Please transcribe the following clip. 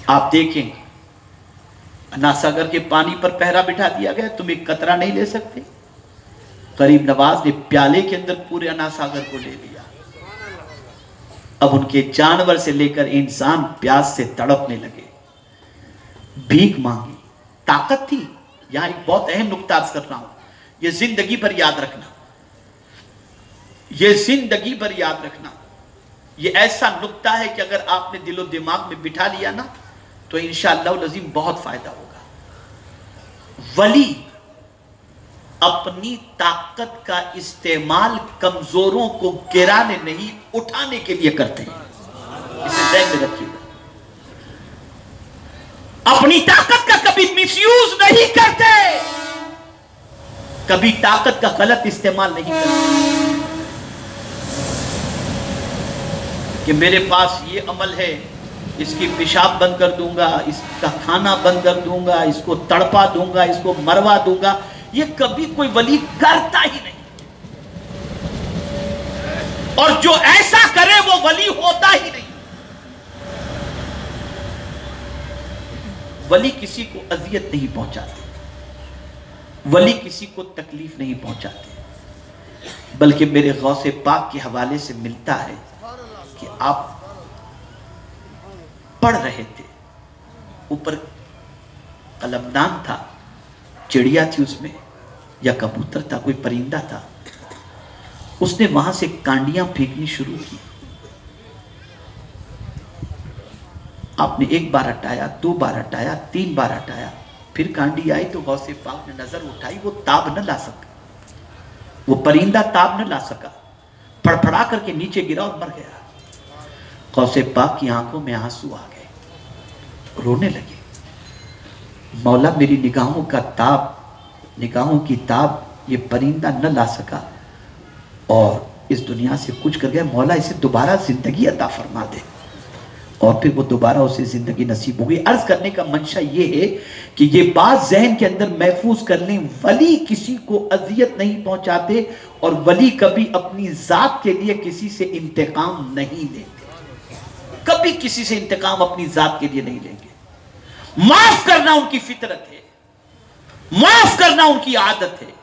आप देखें अन्नासागर के पानी पर पहरा बिठा दिया गया, तुम एक कतरा नहीं ले सकते। गरीब नवाज ने प्याले के अंदर पूरे अन्नासागर को ले लिया। अब उनके जानवर से लेकर इंसान प्यास से तड़पने लगे, भीख मांगी। ताकत थी। यहां एक बहुत अहम नुक्ता अर्ज कर रहा हूं, यह जिंदगी पर याद रखना, यह जिंदगी पर याद रखना। यह ऐसा नुक्ता है कि अगर आपने दिलो दिमाग में बिठा लिया ना तो इंशाअल्लाह अज़ीम बहुत फायदा होगा। वली अपनी ताकत का इस्तेमाल कमजोरों को गिराने नहीं, उठाने के लिए करते हैं। इसे ध्यान में रखिएगा। अपनी ताकत का कभी मिसयूज नहीं करते, कभी ताकत का गलत इस्तेमाल नहीं करते कि मेरे पास ये अमल है, इसकी पेशाब बंद कर दूंगा, इसका खाना बंद कर दूंगा, इसको तड़पा दूंगा, इसको मरवा दूंगा। ये कभी कोई वली करता ही नहीं, और जो ऐसा करे वो वली होता ही नहीं। वली किसी को अजियत नहीं पहुंचाते, वली किसी को तकलीफ नहीं पहुंचाते, बल्कि मेरे गौसे पाक के हवाले से मिलता है कि आप पढ़ रहे थे, ऊपर कलमदान था, चिड़िया थी उसमें, या कबूतर था, कोई परिंदा था, उसने वहां से कांडियां फेंकनी शुरू की। आपने एक बार हटाया, दो बार हटाया, तीन बार हटाया, फिर कांडी आई तो गौसे पाक ने नजर उठाई, वो ताब न ला सका, वो परिंदा ताब न ला सका, फड़फड़ा करके नीचे गिरा और मर गया। गौसे पाक की आंखों में आंसू आ गए, रोने लगे, मौला मेरी निगाहों का ताब, निगाहों की ताब ये परिंदा न ला सका और इस दुनिया से कुछ कर गया, मौला इसे दोबारा जिंदगी अता फरमा दे। और फिर वो दोबारा उसे जिंदगी नसीब हो गई। अर्ज करने का मंशा ये है कि ये बात जहन के अंदर महफूज कर लें, वली किसी को अजियत नहीं पहुंचाते और वली कभी अपनी जात के लिए किसी से इंतकाम नहीं लेते, कभी किसी से इंतकाम अपनी जात के लिए नहीं लेंगे। माफ करना उनकी फितरत है, माफ करना उनकी आदत है।